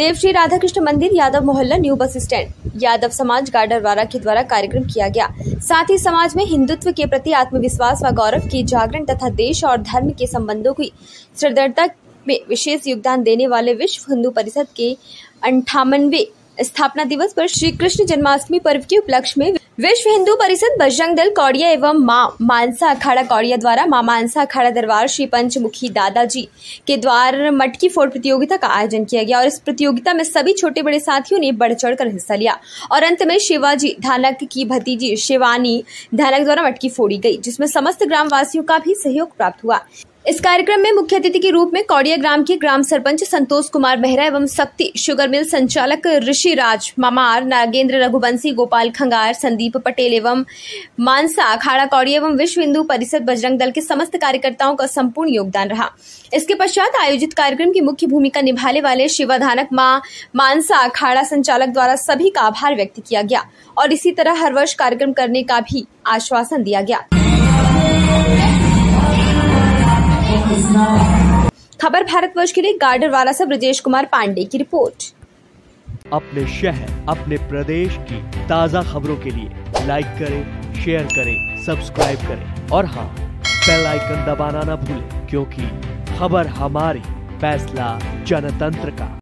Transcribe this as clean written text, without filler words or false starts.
देवश्री राधा कृष्ण मंदिर, यादव मोहल्ला, new bus stand, Yadav समाज गाडरवारा के द्वारा कार्यक्रम किया गया। साथ ही समाज में हिंदुत्व के प्रति आत्मविश्वास व गौरव की जागरण तथा देश और धर्म के संबंधों की सुदृढ़ता में विशेष योगदान देने वाले विश्व हिंदू परिषद के 58वें स्थापना दिवस पर श्री कृष्ण जन्माष्टमी पर्व के उपलक्ष्य में विश्व हिंदू परिषद बजरंग दल कौड़िया एवं मां मानसा अखाड़ा कौड़िया द्वारा मां मानसा अखाड़ा दरबार श्री पंचमुखी दादाजी के द्वार मटकी फोड़ प्रतियोगिता का आयोजन किया गया और इस प्रतियोगिता में सभी छोटे बड़े साथियों ने बढ़ चढ़कर हिस्सा लिया और अंत में शिवाजी धानक की भतीजी शिवानी धानक द्वारा मटकी फोड़ी गई, जिसमें समस्त ग्रामवासियों का भी सहयोग प्राप्त हुआ। इस कार्यक्रम में मुख्य अतिथि के रूप में कौड़िया ग्राम के ग्राम सरपंच संतोष कुमार मेहरा एवं शक्ति शुगर मिल संचालक ऋषिराज ममार, नागेंद्र रघुवंशी, गोपाल खंगार, संदीप पटेल एवं मानसा अखाड़ा कौड़िया एवं विश्व हिंदू परिषद बजरंग दल के समस्त कार्यकर्ताओं का संपूर्ण योगदान रहा। इसके पश्चात आयोजित कार्यक्रम की मुख्य भूमिका निभाने वाले शिवाधानक मां मानसा अखाड़ा संचालक द्वारा सभी का आभार व्यक्त किया गया और इसी तरह हर वर्ष कार्यक्रम करने का भी आश्वासन दिया गया। खबर भारतवर्ष के लिए गाडरवारा से ब्रजेश कुमार पांडे की रिपोर्ट। अपने शहर, अपने प्रदेश की ताज़ा खबरों के लिए लाइक करें, शेयर करें, सब्सक्राइब करें और हाँ, बेल आइकन दबाना ना भूलें, क्योंकि खबर हमारी, फैसला जनतंत्र का।